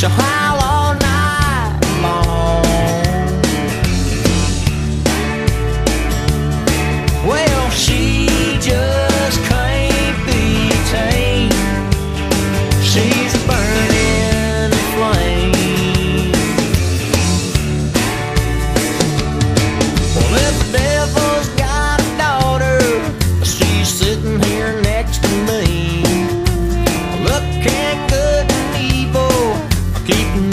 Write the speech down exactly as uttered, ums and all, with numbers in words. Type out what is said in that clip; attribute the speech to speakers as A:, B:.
A: she'll howl all night long. Well, she just can't be tamed. She's a burning flame. Well, if the devil's got a daughter, she's sitting here next to me, looking good and evil, keeping